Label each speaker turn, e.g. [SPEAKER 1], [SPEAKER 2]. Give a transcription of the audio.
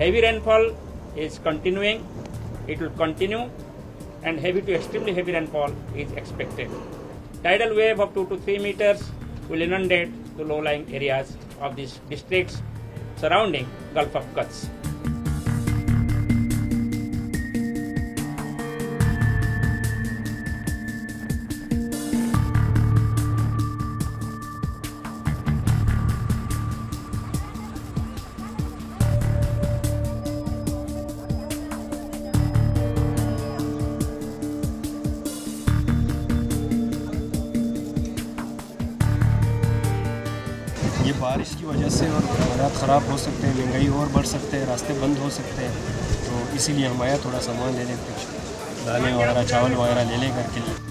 [SPEAKER 1] Heavy rainfall is continuing. It will continue, and heavy to extremely heavy rainfall is expected. Tidal wave of 2 to 3 meters will inundate the low-lying areas of these districts surrounding Gulf of Kutch.
[SPEAKER 2] ये बारिश की वजह से और हालात ख़राब हो सकते हैं, महंगाई और बढ़ सकते हैं, रास्ते बंद हो सकते हैं, तो इसीलिए हम आया थोड़ा सामान लेने, कुछ दालें वगैरह चावल वगैरह ले लें घर के लिए।